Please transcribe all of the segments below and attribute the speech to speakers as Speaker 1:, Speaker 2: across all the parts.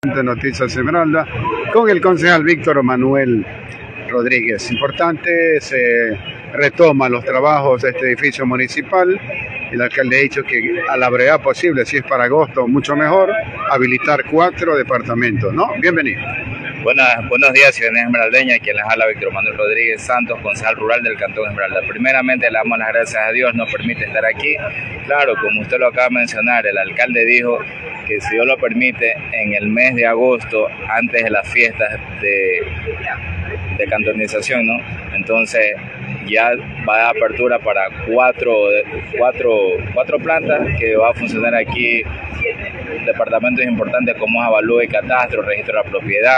Speaker 1: de Noticias Esmeralda con el concejal Víctor Manuel Rodríguez. Importante, se retoman los trabajos de este edificio municipal. El alcalde ha dicho que a la brevedad posible, si es para agosto, mucho mejor, habilitar 4 departamentos, ¿no? Bienvenido.
Speaker 2: Buenos días, ciudadanía esmeraldeña, quien les habla Víctor Manuel Rodríguez Santos, concejal rural del Cantón Esmeralda. Primeramente le damos las gracias a Dios, nos permite estar aquí. Claro, como usted lo acaba de mencionar, el alcalde dijo que si Dios lo permite, en el mes de agosto, antes de las fiestas de cantonización, ¿no? Entonces ya va a dar apertura para cuatro plantas que va a funcionar aquí, departamentos importantes como avalúo y catastro, registro de la propiedad,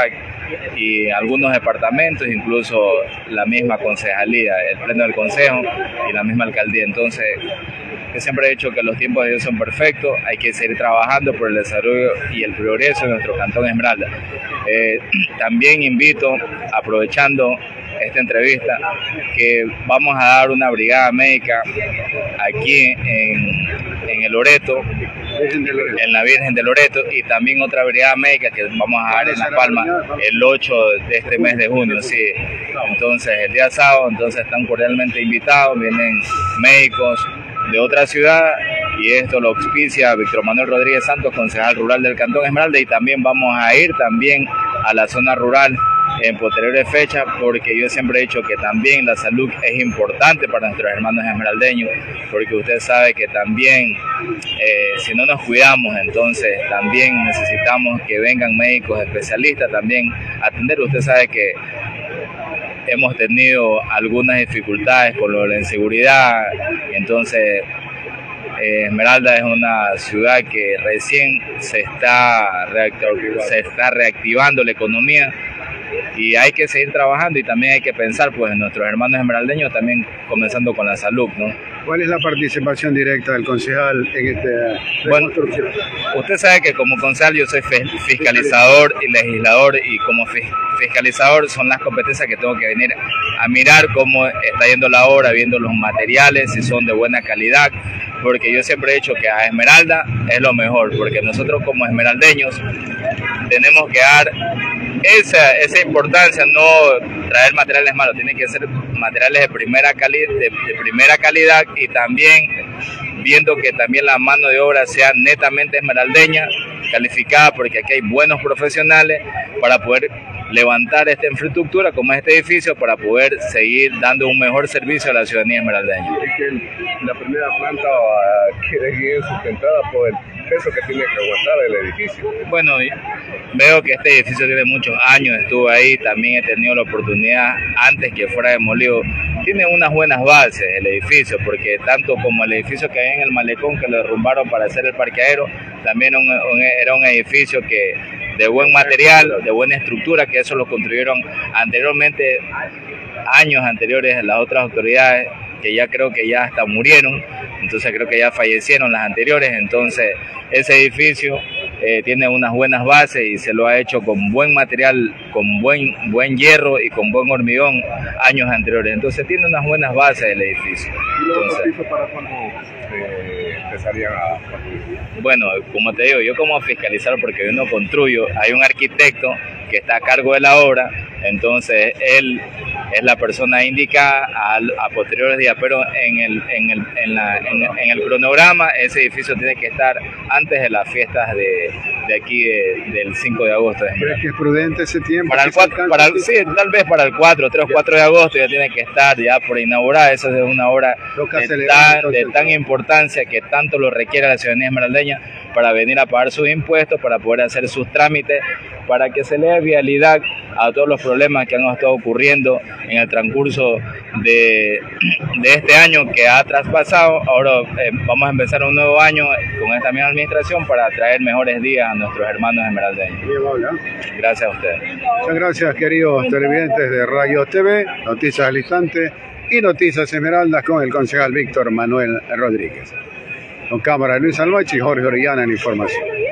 Speaker 2: y algunos departamentos, incluso la misma concejalía, el pleno del consejo y la misma alcaldía. Entonces, yo siempre he dicho que los tiempos de Dios son perfectos, hay que seguir trabajando por el desarrollo y el progreso de nuestro Cantón Esmeralda. También invito, aprovechando esta entrevista, que vamos a dar una brigada médica aquí en el Loreto, en la Virgen de Loreto, y también otra brigada médica que vamos a dar en La Palma el 8 de este mes de junio. Sí. Entonces, el día sábado, entonces están cordialmente invitados, vienen médicos de otra ciudad, y esto lo auspicia Víctor Manuel Rodríguez Santos, concejal rural del Cantón Esmeralda, y también vamos a ir también a la zona rural en posteriores fechas, porque yo siempre he dicho que también la salud es importante para nuestros hermanos esmeraldeños, porque usted sabe que también si no nos cuidamos, entonces también necesitamos que vengan médicos especialistas también a atender. Usted sabe que hemos tenido algunas dificultades con lo de la inseguridad, entonces Esmeralda es una ciudad que recién se está reactivando la economía, y hay que seguir trabajando, y también hay que pensar pues en nuestros hermanos esmeraldeños, también comenzando con la salud, ¿no?
Speaker 1: ¿Cuál es la participación directa del concejal en esta reconstrucción?
Speaker 2: Usted sabe que como concejal yo soy fiscalizador y legislador, y como fiscalizador son las competencias que tengo que venir a mirar cómo está yendo la obra, viendo los materiales, si son de buena calidad, porque yo siempre he dicho que a Esmeralda es lo mejor, porque nosotros como esmeraldeños tenemos que dar esa importancia, no traer materiales malos, tienen que ser materiales de primera calidad, y también viendo que también la mano de obra sea netamente esmeraldeña, calificada, porque aquí hay buenos profesionales para poder levantar esta infraestructura como este edificio, para poder seguir dando un mejor servicio a la ciudadanía esmeraldeña.
Speaker 3: Es que la primera planta quede bien sustentada por el peso que tiene que aguantar el edificio.
Speaker 2: Bueno, veo que este edificio tiene muchos años, estuve ahí, también he tenido la oportunidad antes que fuera demolido. Tiene unas buenas bases el edificio, porque tanto como el edificio que hay en el malecón, que lo derrumbaron para hacer el parqueadero, también era un edificio que de buen material, de buena estructura, que eso lo construyeron anteriormente, años anteriores, las otras autoridades, que ya creo que ya hasta murieron, entonces creo que ya fallecieron las anteriores. Entonces ese edificio tiene unas buenas bases y se lo ha hecho con buen material, con buen hierro y con buen hormigón años anteriores, entonces tiene unas buenas bases el edificio.
Speaker 3: ¿Y los pisos para cuándo empezarían a construir?
Speaker 2: Bueno, como te digo, yo como fiscalizador, porque yo no construyo, hay un arquitecto que está a cargo de la obra, entonces él es la persona indicada a posteriores días, pero en el cronograma ese edificio tiene que estar antes de las fiestas de aquí del 5 de agosto.
Speaker 1: ¿Crees que es prudente ese tiempo?
Speaker 2: Sí, tal vez para el 4 o 4 de agosto ya tiene que estar ya por inaugurar. Eso es una obra de tan importancia que tanto lo requiere la ciudadanía esmeraldeña, para venir a pagar sus impuestos, para poder hacer sus trámites, para que se le dé vialidad a todos los problemas que han estado ocurriendo en el transcurso de este año que ha traspasado. Ahora vamos a empezar un nuevo año con esta misma administración para traer mejores días a nuestros hermanos esmeraldeños. Gracias a ustedes.
Speaker 1: Muchas gracias, queridos televidentes de Radio TV, Noticias al Instante y Noticias Esmeraldas con el concejal Víctor Manuel Rodríguez. Con cámara Luis Almachi y Jorge Orellana en información.